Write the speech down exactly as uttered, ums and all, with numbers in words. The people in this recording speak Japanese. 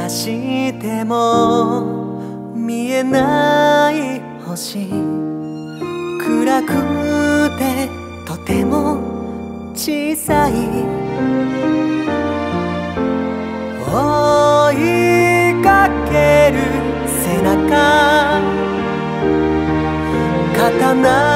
しても見えない星、暗くてとても小さい。追いかける背中、刀